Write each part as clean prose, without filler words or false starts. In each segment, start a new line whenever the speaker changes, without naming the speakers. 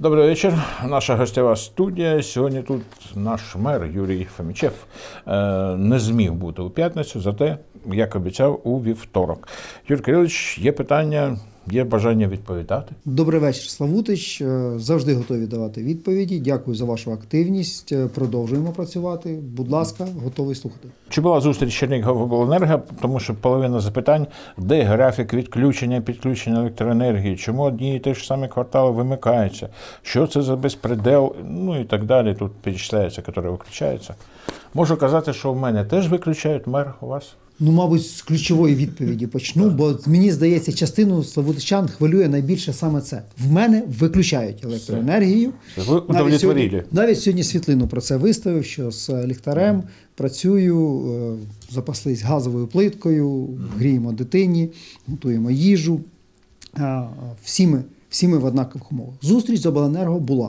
Добрий вечір. Наша гостєва студія. Сьогодні тут наш мер Юрій Фомічев не зміг бути у п'ятницю, зате, як обіцяв, у вівторок. Юрій Кирилович, є питання, є бажання відповідати?
Добрий вечір, Славутич. Завжди готові давати відповіді. Дякую за вашу активність. Продовжуємо працювати. Будь ласка, готовий слухати.
Чи була зустріч Чернігівобленерго? Тому що половина запитань, де графік відключення, підключення електроенергії, чому одні і ті ж самі квартали вимикаються, що це за безпредел, ну і так далі. Тут перечисляється, які виключаються. Можу казати, що в мене теж виключають, мер, у вас?
Ну, мабуть, з ключової відповіді почну, бо мені здається, частину славутичан хвилює найбільше саме це. В мене виключають електроенергію.
Ви удовлетворили?
Навіть сьогодні світлину про це виставив, що з ліхтарем працюю, запаслись газовою плиткою, гріємо дитині, готуємо їжу. Всі ми в однакових умовах. Зустріч з обленерго була.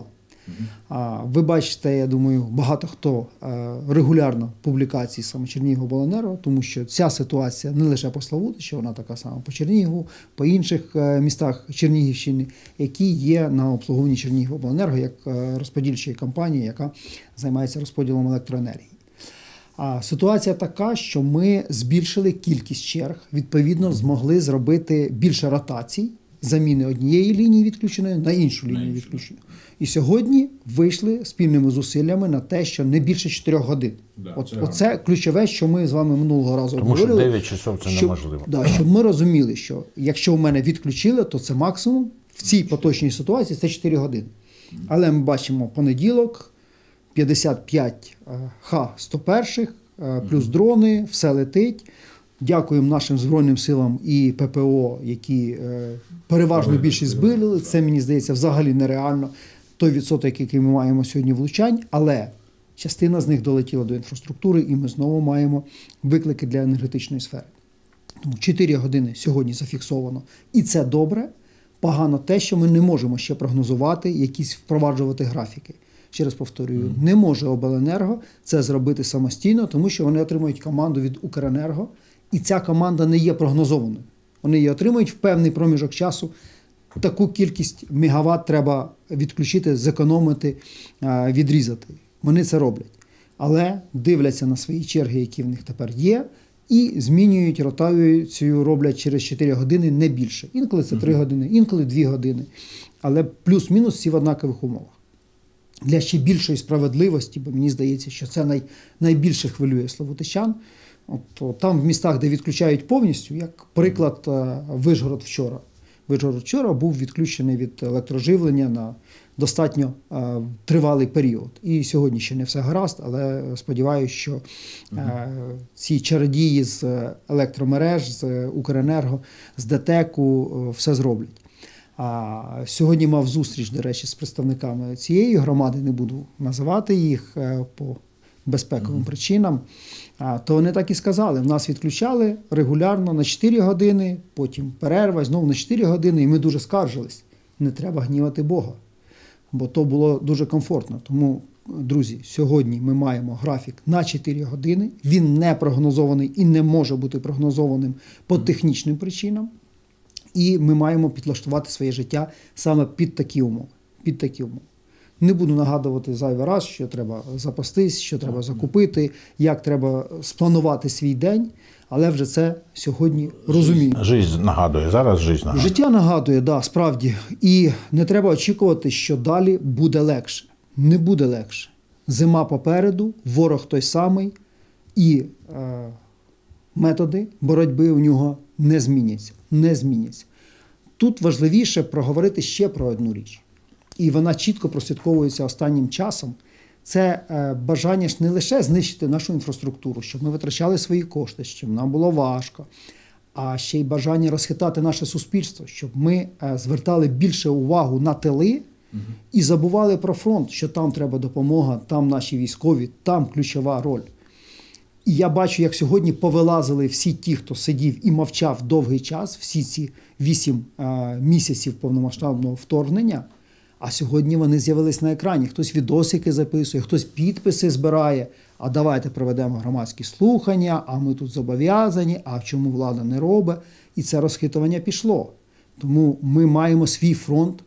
Ви бачите, я думаю, багато хто регулярно публікації саме Чернігівобленерго, тому що ця ситуація не лише по Славутичі, вона така сама по Чернігову, по інших містах Чернігівщини, які є на обслуговуванні Чернігівобленерго як розподільчої компанії, яка займається розподілом електроенергії. Ситуація така, що ми збільшили кількість черг, відповідно змогли зробити більше ротацій, заміни однієї лінії відключеної на іншу лінію відключеної. І сьогодні вийшли спільними зусиллями на те, що не більше 4 годин. Оце ключове, що ми з вами минулого разу говорили.
Тому що 9 часов це неможливо.
Щоб ми розуміли, що якщо в мене відключили, то це максимум в цій поточній ситуації це 4 години. Але ми бачимо понеділок, 55 Х-101, плюс дрони, все летить. Дякуємо нашим Збройним силам і ППО, які переважно більшість збили. Це, мені здається, взагалі нереально. Той відсоток, який ми маємо сьогодні влучань, але частина з них долетіла до інфраструктури, і ми знову маємо виклики для енергетичної сфери. Тому 4 години сьогодні зафіксовано. І це добре. Погано те, що ми не можемо ще прогнозувати, якісь впроваджувати графіки. Ще раз повторюю, не може обленерго це зробити самостійно, тому що вони отримують команду від Укренерго, і ця команда не є прогнозованою. Вони її отримують в певний проміжок часу. Таку кількість мегаватт треба відключити, зекономити, відрізати. Вони це роблять. Але дивляться на свої черги, які в них тепер є, і змінюють ротацію, роблять через 4 години, не більше. Інколи це 3 години, інколи 2 години. Але плюс-мінус всі в однакових умовах. Для ще більшої справедливості, бо мені здається, що це найбільше хвилює славутичан. Там в містах, де відключають повністю, як приклад Вишгород вчора. Вишгород вчора був відключений від електроживлення на достатньо тривалий період. І сьогодні ще не все гаразд, але сподіваюся, що ці чародії з електромереж, з Укренерго, з ДТЕКу все зроблять. Сьогодні мав зустріч, до речі, з представниками цієї громади, не буду називати їх по безпековим причинам, то вони так і сказали. В нас відключали регулярно на 4 години, потім перерва, знову на 4 години, і ми дуже скаржились. Не треба гнівати Бога, бо то було дуже комфортно. Тому, друзі, сьогодні ми маємо графік на 4 години, він не прогнозований і не може бути прогнозованим по технічним причинам, і ми маємо підлаштувати своє життя саме під такі умови. Не буду нагадувати зайвий раз, що треба запастись, що треба закупити, як треба спланувати свій день, але вже це сьогодні розумію.
Життя нагадує, зараз життя нагадує.
Життя нагадує, да, справді. І не треба очікувати, що далі буде легше. Не буде легше. Зима попереду, ворог той самий, і методи боротьби у нього не зміняться. Тут важливіше проговорити ще про одну річ. І вона чітко прослідковується останнім часом. Це бажання ж не лише знищити нашу інфраструктуру, щоб ми витрачали свої кошти, щоб нам було важко, а ще й бажання розхитати наше суспільство, щоб ми звертали більше увагу на тили і забували про фронт, що там треба допомога, там наші військові, там ключова роль. І я бачу, як сьогодні повилазили всі ті, хто сидів і мовчав довгий час, всі ці 8 місяців повномасштабного вторгнення, а сьогодні вони з'явились на екрані. Хтось відосики записує, хтось підписи збирає, а давайте проведемо громадські слухання, а ми тут зобов'язані, а чому влада не робить. І це розхитування пішло. Тому ми маємо свій фронт,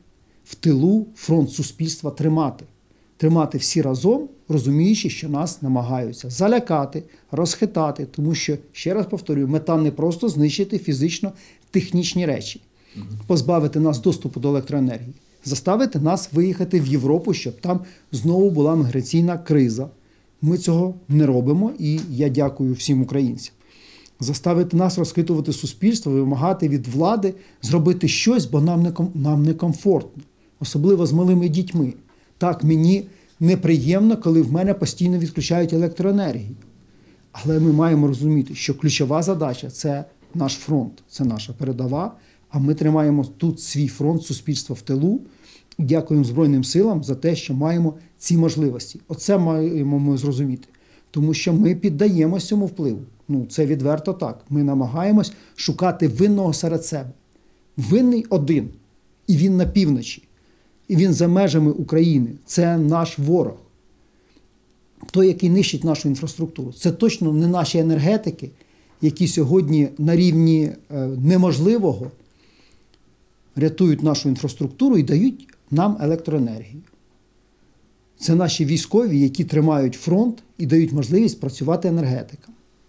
в тилу фронт суспільства тримати. Тримати всі разом, розуміючи, що нас намагаються залякати, розхитати, тому що, ще раз повторюю, мета не просто знищити фізично технічні речі, позбавити нас доступу до електроенергії, заставити нас виїхати в Європу, щоб там знову була міграційна криза. Ми цього не робимо, і я дякую всім українцям. Заставити нас розхитувати суспільство, вимагати від влади зробити щось, бо нам некомфортно, особливо з малими дітьми. Так, мені неприємно, коли в мене постійно відключають електроенергію. Але ми маємо розуміти, що ключова задача – це наш фронт, це наша передова, а ми тримаємо тут свій фронт суспільства в тилу і дякуємо Збройним силам за те, що маємо ці можливості. Оце маємо ми зрозуміти. Тому що ми піддаємося цьому впливу. Це відверто так. Ми намагаємось шукати винного серед себе. Винний один. І він на півночі. І він за межами України. Це наш ворог. Той, який нищить нашу інфраструктуру. Це точно не наші енергетики, які сьогодні на рівні неможливого рятують нашу інфраструктуру і дають нам електроенергію. Це наші військові, які тримають фронт і дають можливість працювати енергетикам.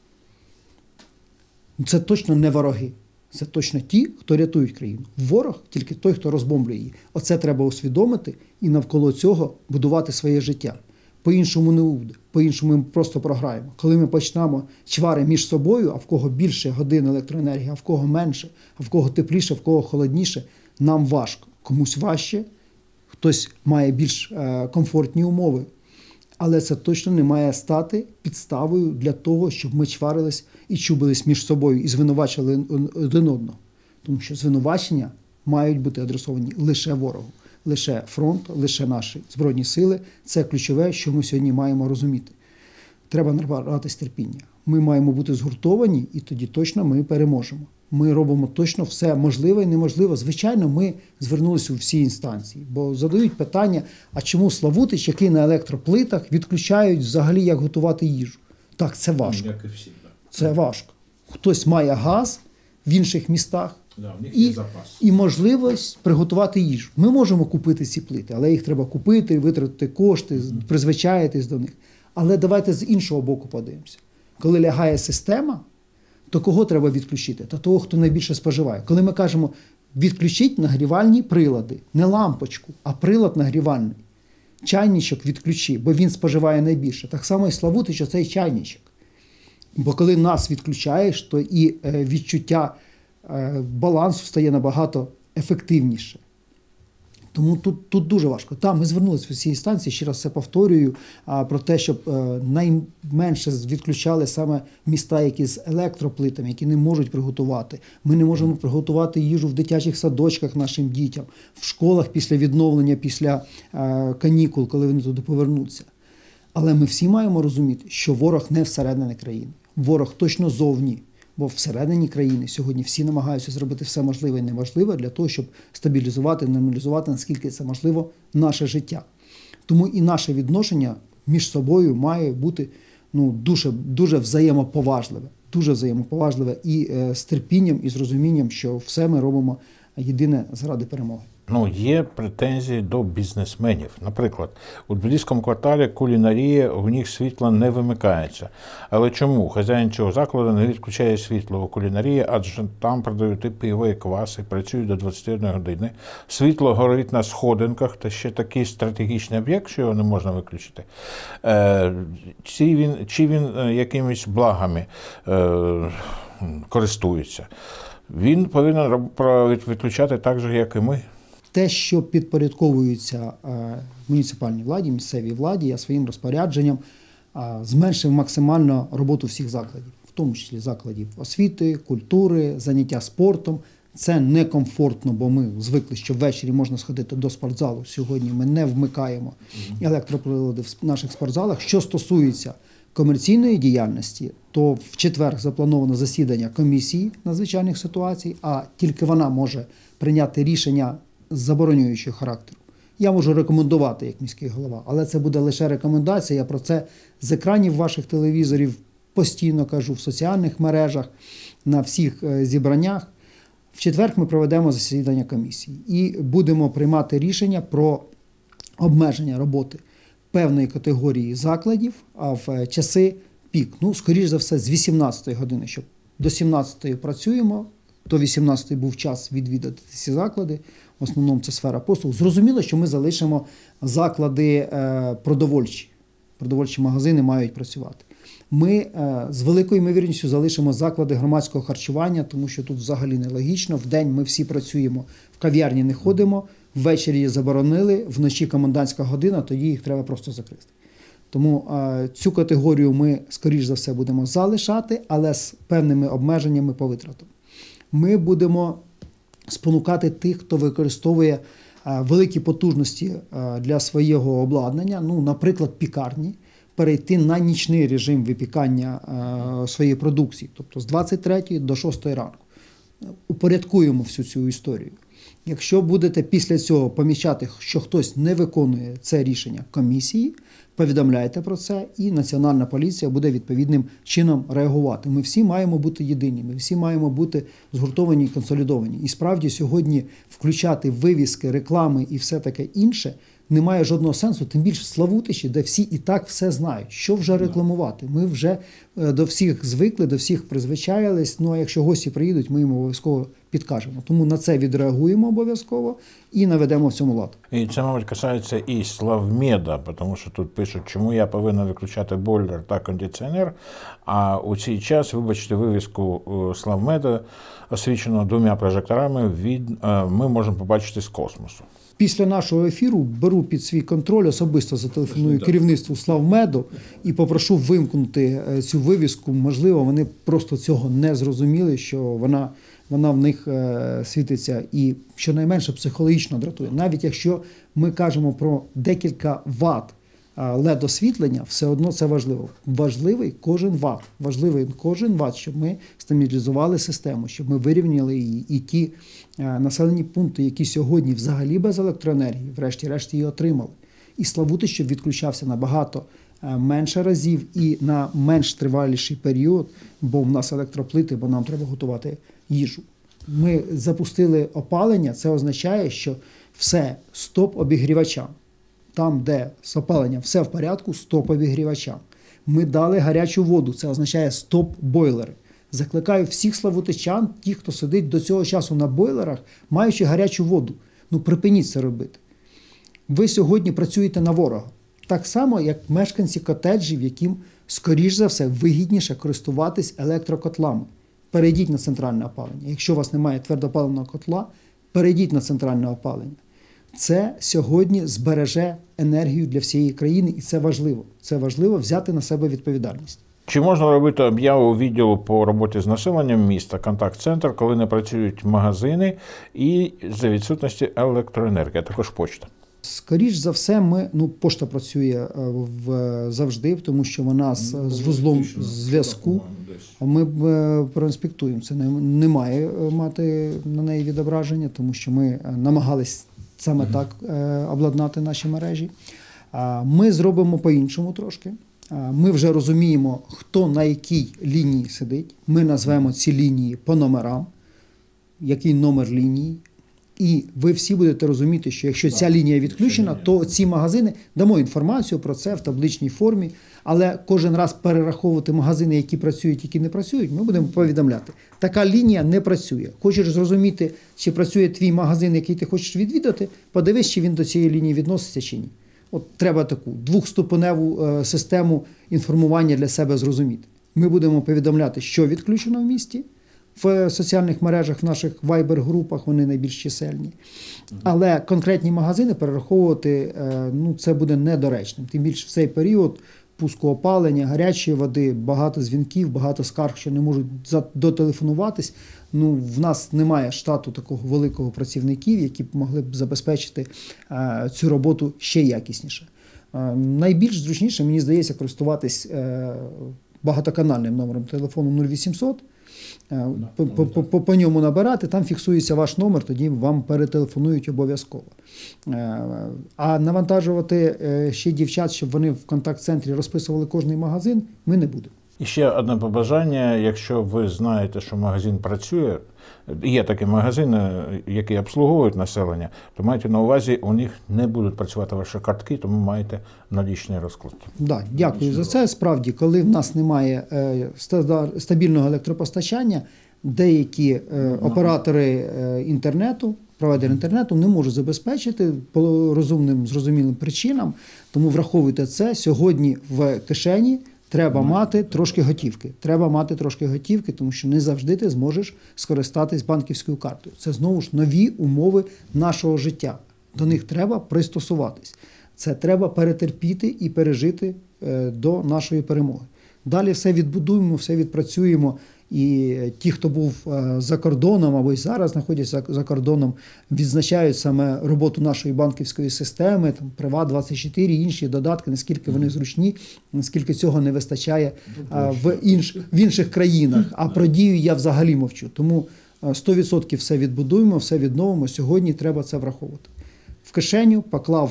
Це точно не вороги. Це точно ті, хто рятують країну. Ворог – тільки той, хто розбомблює її. Оце треба усвідомити і навколо цього будувати своє життя. По-іншому не буде. По-іншому ми просто програємо. Коли ми почнемо чвари між собою, а в кого більше годин електроенергії, а в кого менше, а в кого тепліше, а в кого холодніше, нам важко. Комусь важче, хтось має більш комфортні умови. Але це точно не має стати підставою для того, щоб ми чварились і чубились між собою і звинувачили один одного. Тому що звинувачення мають бути адресовані лише ворогу. Лише фронт, лише наші Збройні сили – це ключове, що ми сьогодні маємо розуміти. Треба набиратись терпіння. Ми маємо бути згуртовані, і тоді точно ми переможемо. Ми робимо точно все можливе і неможливе. Звичайно, ми звернулися у всі інстанції, бо задають питання, а чому Славутич, який на електроплитах, відключають взагалі, як готувати їжу? Так, це важко.
Як і всі, да.
Це важко. Хтось має газ в інших містах,
Да, в них є запас.
і можливість приготувати їжу. Ми можемо купити ці плити, але їх треба купити, витратити кошти, призвичаїтись до них. Але давайте з іншого боку подивимося. Коли лягає система, то кого треба відключити? Та того, хто найбільше споживає. Коли ми кажемо, відключіть нагрівальні прилади, не лампочку, а прилад нагрівальний. Чайничок відключи, бо він споживає найбільше. Так само і Славутич, оцей чайничок. Бо коли нас відключаєш, то і відчуття балансу стає набагато ефективніше. Тому тут дуже важко. Там ми звернулися в усі інстанції, ще раз це повторюю, про те, щоб найменше відключали саме міста, які з електроплитами, які не можуть приготувати. Ми не можемо приготувати їжу в дитячих садочках нашим дітям, в школах після відновлення, після канікул, коли вони туди повернуться. Але ми всі маємо розуміти, що ворог не всередині країни. Ворог точно зовні. Бо всередині країни сьогодні всі намагаються зробити все можливе і неможливе для того, щоб стабілізувати, нормалізувати, наскільки це можливо, наше життя. Тому і наше відношення між собою має бути дуже взаємоповажливе. Дуже взаємоповажливе і з терпінням, і з розумінням, що все ми робимо єдине заради перемоги.
Є претензії до бізнесменів. Наприклад, у Тбіліському кварталі кулінарія, у них світло не вимикається. Але чому хазяїн цього закладу не відключає світло у кулінарії, адже там продають і пиво, і квас, і працюють до 21 години. Світло горить на сходинках, та ще такий стратегічний об'єкт, що його не можна виключити. Чи він якимись благами користується? Він повинен відключати так же, як і ми.
Те, що підпорядковується муніципальній владі, місцевій владі, я своїм розпорядженням зменшив максимально роботу всіх закладів, в тому числі закладів освіти, культури, заняття спортом. Це некомфортно, бо ми звикли, що ввечері можна сходити до спортзалу. Сьогодні ми не вмикаємо електроприлади в наших спортзалах. Що стосується комерційної діяльності, то в четвер заплановано засідання комісії надзвичайних ситуацій, а тільки вона може прийняти рішення заборонюючого характеру. Я можу рекомендувати як міський голова, але це буде лише рекомендація. Я про це з екранів ваших телевізорів постійно кажу, в соціальних мережах, на всіх зібраннях. В четвер ми проведемо засідання комісії і будемо приймати рішення про обмеження роботи певної категорії закладів, а в часи пік. Ну, скоріш за все, з 18-ї години, щоб до 17-ї працюємо, до 18-ї був час відвідати ці заклади, в основному це сфера послуг. Зрозуміло, що ми залишимо заклади продовольчі. Продовольчі магазини мають працювати. Ми з великою ймовірністю залишимо заклади громадського харчування, тому що тут взагалі нелогічно. Вдень ми всі працюємо, в кав'ярні не ходимо, ввечері її заборонили, вночі комендантська година, тоді їх треба просто закрити. Тому цю категорію ми, скоріш за все, будемо залишати, але з певними обмеженнями по витратам. Ми будемо спонукати тих, хто використовує великі потужності для свого обладнання, ну, наприклад, пікарні, перейти на нічний режим випікання своєї продукції, тобто з 23 до 6 ранку. Упорядкуємо всю цю історію. Якщо будете після цього помічати, що хтось не виконує це рішення комісії, повідомляйте про це, і Національна поліція буде відповідним чином реагувати. Ми всі маємо бути єдині, ми всі маємо бути згуртовані і консолідовані. І справді сьогодні включати вивіски, реклами і все таке інше немає жодного сенсу, тим більше в Славутичі, де всі і так все знають. Що вже рекламувати? Ми вже до всіх звикли, до всіх призвичаїлись, ну а якщо гості приїдуть, ми їм обов'язково підкажемо. Тому на це відреагуємо обов'язково і наведемо в цьому лад.
І це, мабуть, касається і Славмеда, тому що тут пишуть, чому я повинен виключати бойлер та кондиціонер, а у цей час, вибачте, вивіску Славмеда, освіченого 2 прожекторами, ми можемо побачити з космосу.
Після нашого ефіру беру під свій контроль, особисто зателефоную керівництву Славмеду і попрошу вимкнути цю вивіску. Можливо, вони просто цього не зрозуміли, що вона в них світиться і щонайменше психологічно дратує. Навіть якщо ми кажемо про декілька ватт LED-освітлення, все одно це важливо. Важливий кожен ватт, щоб ми стабілізували систему, щоб ми вирівняли її. І ті населені пункти, які сьогодні взагалі без електроенергії, врешті-решт її отримали. І Славутич, щоб відключався набагато менше разів і на менш триваліший період, бо в нас електроплити, бо нам треба готувати їжу. Ми запустили опалення, це означає, що все, стоп обігрівачам. Там, де з опаленням все в порядку, стоп обігрівачам. Ми дали гарячу воду, це означає стоп бойлери. Закликаю всіх славутичан, ті, хто сидить до цього часу на бойлерах, маючи гарячу воду. Ну припиніть це робити. Ви сьогодні працюєте на ворога. Так само, як мешканці котеджів, яким, скоріш за все, вигідніше користуватись електрокотлами. Перейдіть на центральне опалення. Якщо у вас немає твердопаливного котла, перейдіть на центральне опалення. Це сьогодні збереже енергію для всієї країни, і це важливо. Це важливо взяти на себе відповідальність.
Чи можна робити об'яву відділу по роботі з населенням міста, контакт-центр, коли не працюють магазини і за відсутності електроенергії, а також почта?
Скоріш за все, пошта працює завжди, тому що вона з вузлом зв'язку. Ми проінспектуємо. Це не має мати на неї відображення, тому що ми намагались саме так обладнати наші мережі. Ми зробимо по-іншому трошки. Ми вже розуміємо, хто на якій лінії сидить. Ми назвемо ці лінії по номерам, який номер лінії. І ви всі будете розуміти, що якщо ця лінія відключена, то ці магазини, дамо інформацію про це в табличній формі, але кожен раз перераховувати магазини, які працюють, які не працюють, ми будемо повідомляти. Така лінія не працює. Хочеш зрозуміти, чи працює твій магазин, який ти хочеш відвідати, подивись, чи він до цієї лінії відноситься чи ні. От треба таку двохступеневу систему інформування для себе зрозуміти. Ми будемо повідомляти, що відключено в місті, в соціальних мережах, в наших вайбер-групах, вони найбільш чисельні. Але конкретні магазини перераховувати, це буде недоречним. Тим більше в цей період пуску опалення, гарячої води, багато дзвінків, багато скарг, що не можуть дотелефонуватись. В нас немає штату такого великого працівників, які б могли б забезпечити цю роботу ще якісніше. Найбільш зручніше, мені здається, користуватись багатоканальним номером телефону 0800, по ньому набирати, там фіксується ваш номер, тоді вам перетелефонують обов'язково. А навантажувати ще дівчат, щоб вони в контакт-центрі розписували кожний магазин, ми не будемо.
І ще одне побажання, якщо ви знаєте, що магазин працює, є такі магазини, які обслуговують населення, то майте на увазі, у них не будуть працювати ваші картки, тому маєте налічний розклад.
Да, дякую за це. Справді, коли в нас немає стабільного електропостачання, деякі оператори інтернету, провайдери інтернету не можуть забезпечити по розумним, зрозумілим причинам, тому враховуйте це. Сьогодні в кишені треба мати трошки готівки. Треба мати трошки готівки, тому що не завжди ти зможеш скористатись банківською картою. Це знову ж нові умови нашого життя. До них треба пристосуватись. Це треба перетерпіти і пережити до нашої перемоги. Далі все відбудуємо, все відпрацюємо. І ті, хто був за кордоном або й зараз знаходяться за кордоном, відзначають саме роботу нашої банківської системи, там Приват24, інші додатки, наскільки вони зручні, наскільки цього не вистачає в інших країнах. А про Дію я взагалі мовчу. Тому 100% все відбудуємо, все відновимо. Сьогодні треба це враховувати. В кишеню поклав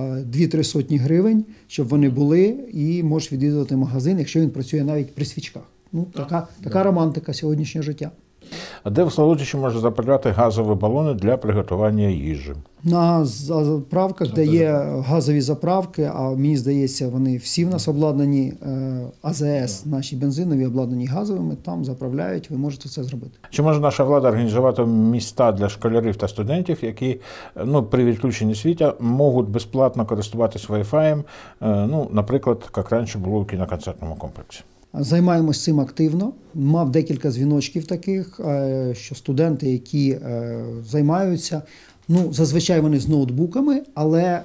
2-3 сотні гривень, щоб вони були, і можеш відвідувати магазин, якщо він працює навіть при свічках. Ну, така романтика сьогоднішнього життя.
А де в Славутичі можна заправляти газові балони для приготування їжі?
На заправках, де є газові заправки, а мені здається, вони всі в нас обладнані АЗС, наші бензинові обладнані газовими, там заправляють, ви можете це зробити.
Чи може наша влада організувати міста для школярів та студентів, які при відключенні світла можуть безплатно користуватись Wi-Fi, наприклад, як раніше було в кіноконцертному комплексі?
Займаємось цим активно. Мав декілька дзвіночків таких, що студенти, які займаються, зазвичай вони з ноутбуками, але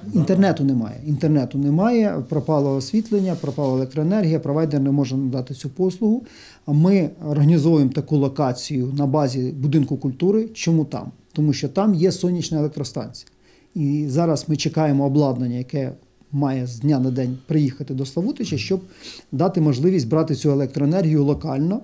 інтернету немає, пропало освітлення, пропала електроенергія, провайдер не може надати цю послугу. Ми організовуємо таку локацію на базі будинку культури. Чому там? Тому що там є сонячна електростанція. І зараз ми чекаємо обладнання, яке має з дня на день приїхати до Славутича, щоб дати можливість брати цю електроенергію локально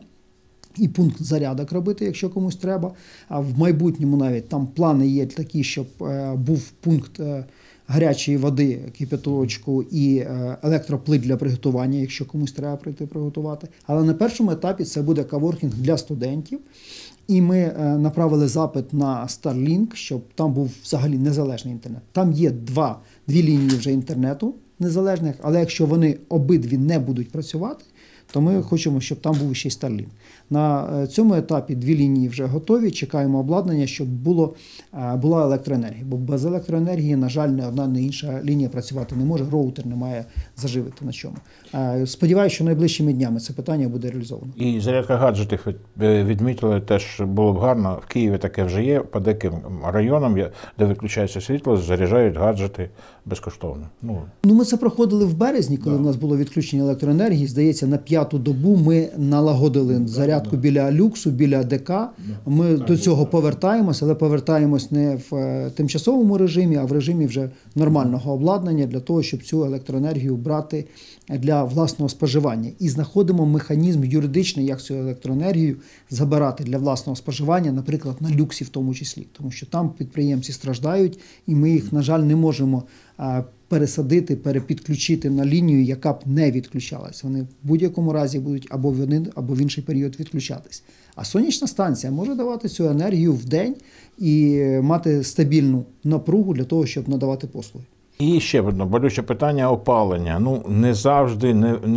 і пункт зарядок робити, якщо комусь треба. А в майбутньому навіть там плани є такі, щоб був пункт гарячої води, кипяточку і електроплит для приготування, якщо комусь треба прийти приготувати. Але на першому етапі це буде каворкінг для студентів. І ми направили запит на Starlink, щоб там був взагалі незалежний інтернет. Там є дві лінії вже інтернету незалежних, але якщо вони обидві не будуть працювати, то ми хочемо, щоб там був ще й Starlink. На цьому етапі 2 лінії вже готові, чекаємо обладнання, щоб була електроенергія. Бо без електроенергії, на жаль, не одна, не інша лінія працювати не може, роутер не має заживити на чому. Сподіваюся, що найближчими днями це питання буде реалізовано.
І зарядка гаджетів відмітили, теж було б гарно. В Києві таке вже є, по деяким районам, де виключається світло, заряджають гаджети безкоштовно.
Ми це проходили в березні, коли в нас було відключення електроенергії. Здається, на 5-ту добу ми налагодили зарядку біля люксу, біля ДК. Ми до цього повертаємось, але повертаємось не в тимчасовому режимі, а в режимі вже нормального обладнання для того, щоб цю електроенергію брати для власного споживання. І знаходимо механізм юридичний, як цю електроенергію забирати для власного споживання, наприклад, на люксі в тому числі. Тому що там підприємці страждають, і ми їх, на жаль, не можемо пересадити, перепідключити на лінію, яка б не відключалась. Вони в будь-якому разі будуть або в один, або в інший період відключатись. А сонячна станція може давати цю енергію в день і мати стабільну напругу для того, щоб надавати послуги.
І ще одне болюче питання опалення. Не завжди,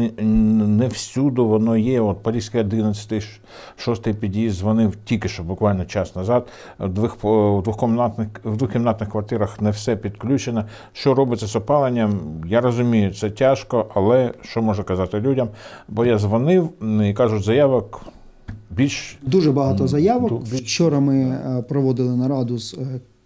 не всюди воно є. От Поліський 11, 6-й під'їзд дзвонив тільки що, буквально час назад. В двокімнатних квартирах не все підключено. Що робиться з опаленням? Я розумію, це тяжко, але що можу казати людям? Бо я дзвонив і кажуть, заявок більш...
Дуже багато заявок. Вчора ми проводили нараду з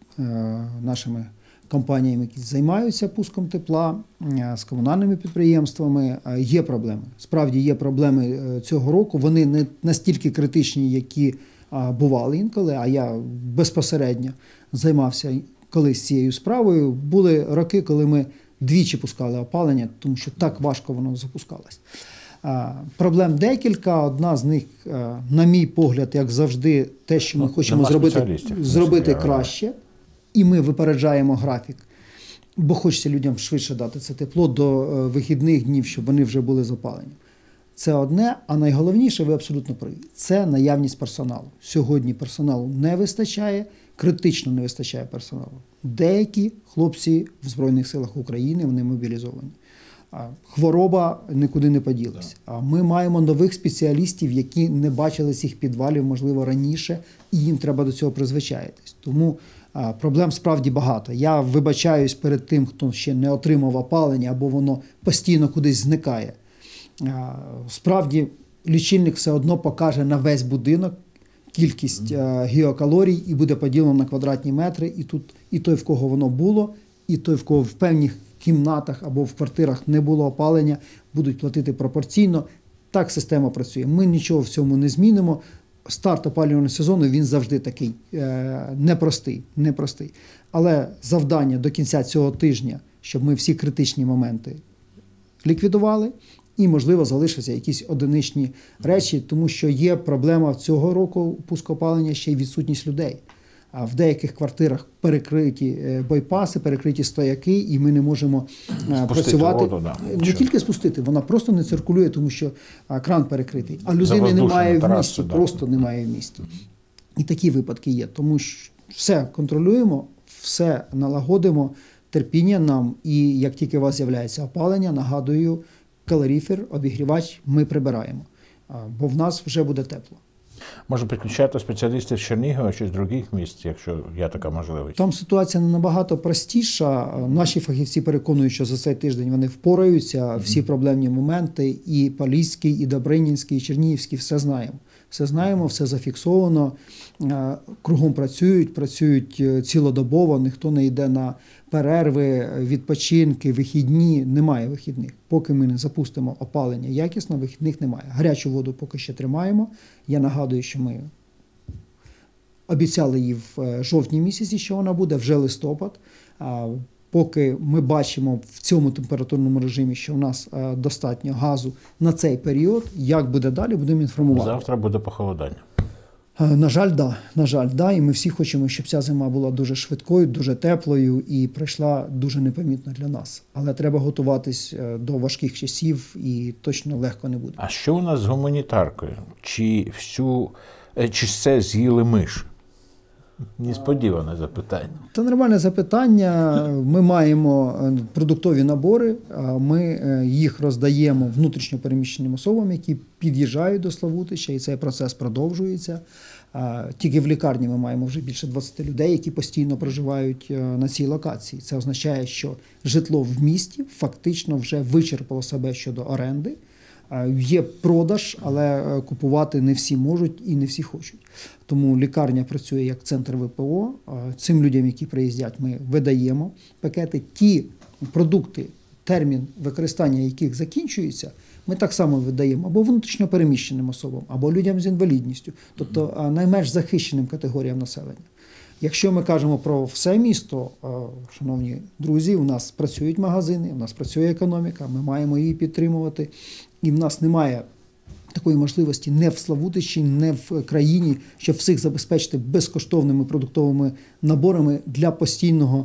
нашими компаніями, які займаються пуском тепла, з комунальними підприємствами. Є проблеми. Справді є проблеми цього року. Вони не настільки критичні, які бували інколи, а я безпосередньо займався колись цією справою. Були роки, коли ми двічі пускали опалення, тому що так важко воно запускалось. Проблем декілька. Одна з них, на мій погляд, як завжди, те, що ми хочемо зробити краще. І ми випереджаємо графік, бо хочеться людям швидше дати це тепло до вихідних днів, щоб вони вже були з опаленням. Це одне, а найголовніше, ви абсолютно праві, це наявність персоналу. Сьогодні персоналу не вистачає, критично не вистачає персоналу. Деякі хлопці в Збройних силах України, вони мобілізовані. Хвороба нікуди не поділася. Ми маємо нових спеціалістів, які не бачили цих підвалів, можливо, раніше, і їм треба до цього призвичаїтись. Тому проблем справді багато. Я вибачаюсь перед тим, хто ще не отримав опалення, або воно постійно кудись зникає. Справді, лічильник все одно покаже на весь будинок кількість геокалорій і буде поділено на квадратні метри. І тут і той, в кого воно було, і той, в кого в певних кімнатах або в квартирах не було опалення, будуть платити пропорційно. Так система працює. Ми нічого в цьому не змінимо. Старт опалювального сезону, він завжди такий непростий. Але завдання до кінця цього тижня, щоб ми всі критичні моменти ліквідували, і, можливо, залишаться якісь одиничні речі, тому що є проблема цього року пуску опалення, ще й відсутність людей. А в деяких квартирах перекриті байпаси, перекриті стояки, і ми не можемо працювати.
Воду, да.
Не тільки спустити, вона просто не циркулює, тому що кран перекритий. А людини немає в місті, просто немає в місті. І такі випадки є. Тому що все контролюємо, все налагодимо, терпіння нам. І як тільки у вас з'являється опалення, нагадую, калорифер, обігрівач ми прибираємо. Бо в нас вже буде тепло.
Може підключати спеціалістів з Чернігова чи з інших міст, якщо є така можливість?
Там ситуація набагато простіша. Наші фахівці переконують, що за цей тиждень вони впораються, всі проблемні моменти, і Поліський, і Добринінський, і Чернігівський, все знаємо. Все знаємо, все зафіксовано, кругом працюють цілодобово, ніхто не йде на перерви, відпочинки, вихідні, немає вихідних. Поки ми не запустимо опалення якісно, вихідних немає. Гарячу воду поки ще тримаємо. Я нагадую, що ми обіцяли її в жовтні місяці, що вона буде, вже листопад. Поки ми бачимо в цьому температурному режимі, що в нас достатньо газу на цей період, як буде далі, будемо інформувати.
Завтра буде похолодання.
На жаль, да. І ми всі хочемо, щоб ця зима була дуже швидкою, дуже теплою і пройшла дуже непомітно для нас. Але треба готуватись до важких часів і точно легко не буде.
А що у нас з гуманітаркою? Чи все з'їли миші? Несподіване запитання.
Це нормальне запитання. Ми маємо продуктові набори, ми їх роздаємо внутрішньо переміщеним особам, які під'їжджають до Славутича, і цей процес продовжується. Тільки в лікарні ми маємо вже більше 20 людей, які постійно проживають на цій локації. Це означає, що житло в місті фактично вже вичерпало себе щодо оренди. Є продаж, але купувати не всі можуть і не всі хочуть. Тому лікарня працює як центр ВПО. Цим людям, які приїздять, ми видаємо пакети. Ті продукти, термін використання яких закінчується, ми так само видаємо або внутрішньо переміщеним особам, або людям з інвалідністю, тобто найменш захищеним категоріям населення. Якщо ми кажемо про все місто, шановні друзі, у нас працюють магазини, у нас працює економіка, ми маємо її підтримувати. І в нас немає такої можливості не в Славутичі, не в країні, щоб всіх забезпечити безкоштовними продуктовими наборами для постійного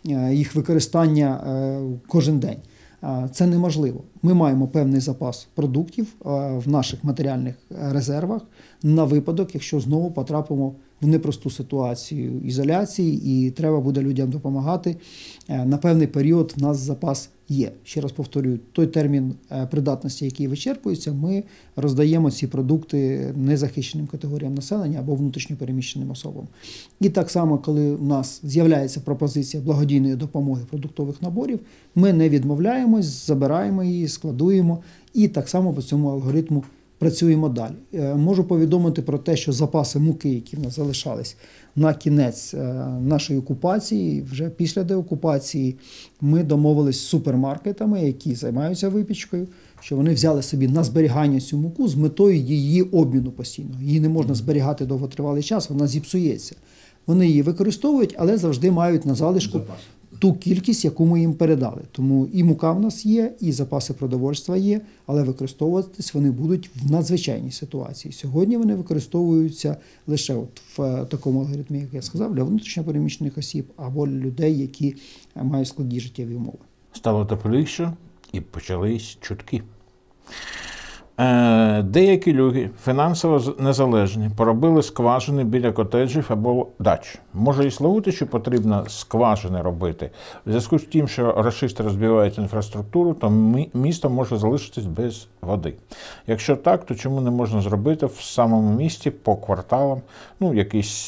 їх використання кожен день. Це неможливо. Ми маємо певний запас продуктів в наших матеріальних резервах на випадок, якщо знову потрапимо в непросту ситуацію ізоляції і треба буде людям допомагати. На певний період в нас запас є. Ще раз повторюю, той термін придатності, який вичерпується, ми роздаємо ці продукти незахищеним категоріям населення або внутрішньо переміщеним особам. І так само, коли у нас з'являється пропозиція благодійної допомоги продуктових наборів, ми не відмовляємось, забираємо її, складуємо і так само по цьому алгоритму працюємо далі. Можу повідомити про те, що запаси муки, які в нас залишались на кінець нашої окупації, вже після деокупації, ми домовились з супермаркетами, які займаються випічкою, що вони взяли собі на зберігання цю муку з метою її обміну постійно. Її не можна зберігати довготривалий час, вона зіпсується. Вони її використовують, але завжди мають на залишку ту кількість, яку ми їм передали. Тому і мука в нас є, і запаси продовольства є, але використовуватись вони будуть в надзвичайній ситуації. Сьогодні вони використовуються лише в такому алгоритмі, як я сказав, для внутрішньопереміщених осіб або людей, які мають складні життєві умови.
Стало тепліше і почались чутки. Деякі люди фінансово незалежні поробили скважини біля котеджів або дач. Може і Славутичу потрібно скважини робити. В зв'язку з тим, що рашисти розбивають інфраструктуру, то місто може залишитись без води. Якщо так, то чому не можна зробити в самому місті по кварталам якісь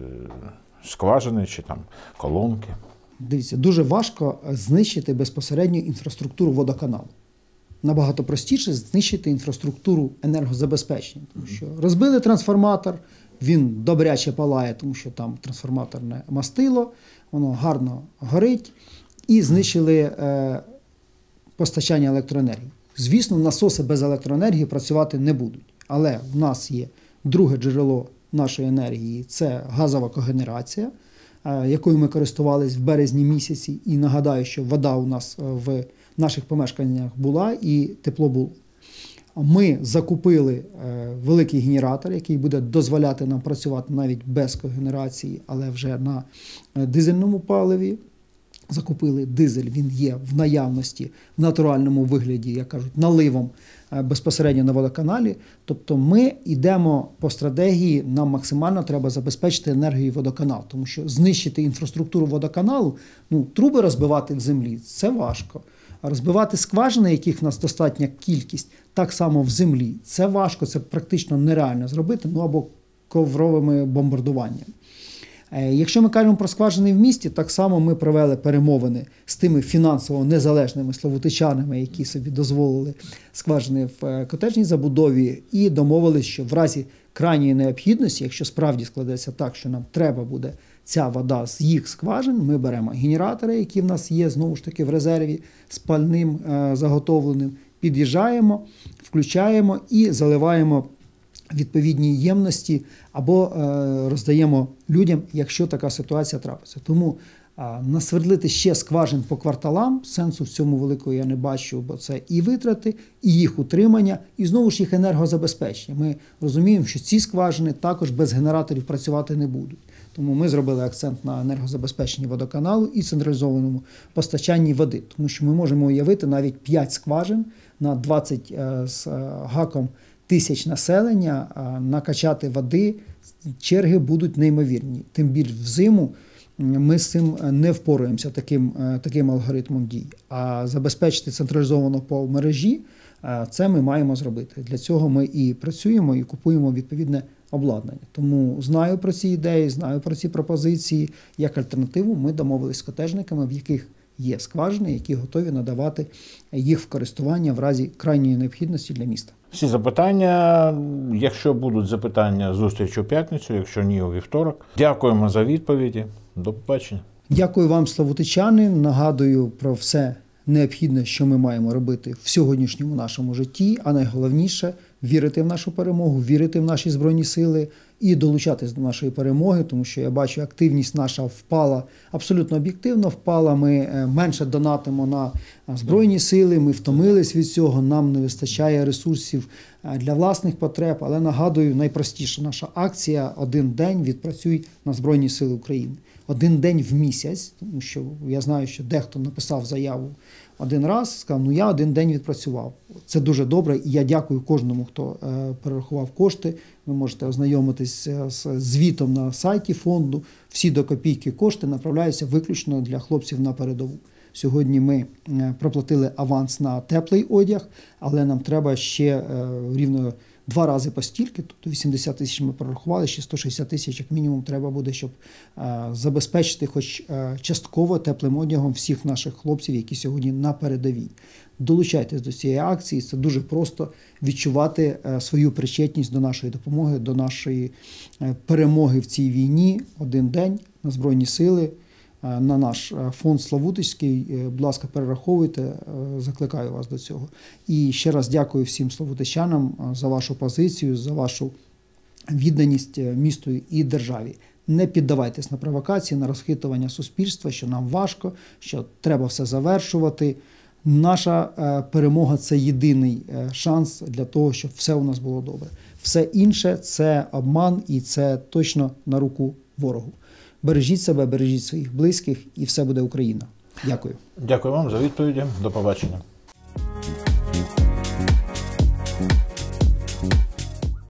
скважини чи там колонки?
Дивіться, дуже важко знищити безпосередньо інфраструктуру водоканалу. Набагато простіше знищити інфраструктуру енергозабезпечення. Тому що розбили трансформатор, він добряче палає, тому що там трансформаторне мастило, воно гарно горить, і знищили постачання електроенергії. Звісно, насоси без електроенергії працювати не будуть. Але в нас є друге джерело нашої енергії – це газова когенерація, якою ми користувалися в березні місяці. І нагадаю, що вода у нас в наших помешканнях була і тепло було. Ми закупили великий генератор, який буде дозволяти нам працювати навіть без когенерації, але вже на дизельному паливі. Закупили дизель, він є в наявності в натуральному вигляді, як кажуть, наливом безпосередньо на водоканалі. Тобто ми йдемо по стратегії, нам максимально треба забезпечити енергію водоканал, тому що знищити інфраструктуру водоканалу, труби розбивати в землі – це важко. А розбивати скважини, яких в нас достатня кількість, так само в землі – це важко, це практично нереально зробити, або ковровими бомбардуваннями. Якщо ми кажемо про скважини в місті, так само ми провели перемовини з тими фінансово незалежними славутичанами, які собі дозволили скважини в котеджній забудові, і домовились, що в разі крайньої необхідності, якщо справді складеться так, що нам треба буде ця вода з їх скважин, ми беремо генератори, які в нас є, знову ж таки, в резерві, з пальним заготовленим, під'їжджаємо, включаємо і заливаємо відповідні ємності або роздаємо людям, якщо така ситуація трапиться. Тому насвердлити ще скважин по кварталам, сенсу в цьому великого я не бачу, бо це і витрати, і їх утримання, і знову ж їх енергозабезпечення. Ми розуміємо, що ці скважини також без генераторів працювати не будуть. Тому ми зробили акцент на енергозабезпеченні водоканалу і централізованому постачанні води. Тому що ми можемо уявити навіть 5 скважин на 20 з гаком тисяч населення, накачати води, черги будуть неймовірні. Тим більше взиму ми з цим не впораємося таким алгоритмом дій. А забезпечити централізовано по мережі, це ми маємо зробити. Для цього ми і працюємо, і купуємо відповідне обладнання. Тому знаю про ці ідеї, знаю про ці пропозиції. Як альтернативу ми домовились з котеджниками, в яких є скважини, які готові надавати їх в користування в разі крайньої необхідності для міста.
Всі запитання, якщо будуть запитання, зустріч у п'ятницю, якщо ні, у вівторок. Дякуємо за відповіді. До побачення.
Дякую вам, славутичани. Нагадую про все необхідне, що ми маємо робити в сьогоднішньому нашому житті, а найголовніше – вірити в нашу перемогу, вірити в наші Збройні Сили і долучатись до нашої перемоги, тому що я бачу, активність наша впала, абсолютно об'єктивно впала, ми менше донатимо на Збройні Сили, ми втомились від цього, нам не вистачає ресурсів для власних потреб, але нагадую, найпростіша наша акція – один день відпрацюй на Збройні Сили України. Один день в місяць, тому що я знаю, що дехто написав заяву один раз, сказав, я один день відпрацював. Це дуже добре, і я дякую кожному, хто перерахував кошти. Ви можете ознайомитись з звітом на сайті фонду. Всі до копійки кошти направляються виключно для хлопців на передову. Сьогодні ми проплатили аванс на теплий одяг, але нам треба ще рівно 2 рази по стільки, тобто 80 тисяч ми прорахували, ще 160 тисяч як мінімум треба буде, щоб забезпечити хоч частково теплим одягом всіх наших хлопців, які сьогодні на передовій. Долучайтесь до цієї акції, це дуже просто відчувати свою причетність до нашої допомоги, до нашої перемоги в цій війні. Один день на Збройні Сили, на наш фонд Славутичський. Будь ласка, перераховуйте, закликаю вас до цього. І ще раз дякую всім славутичанам за вашу позицію, за вашу відданість місту і державі. Не піддавайтесь на провокації, на розхитування суспільства, що нам важко, що треба все завершувати. Наша перемога – це єдиний шанс для того, щоб все у нас було добре. Все інше – це обман і це точно на руку ворогу. Бережіть себе, бережіть своїх близьких, і все буде Україна. Дякую.
Дякую вам за відповіді. До побачення.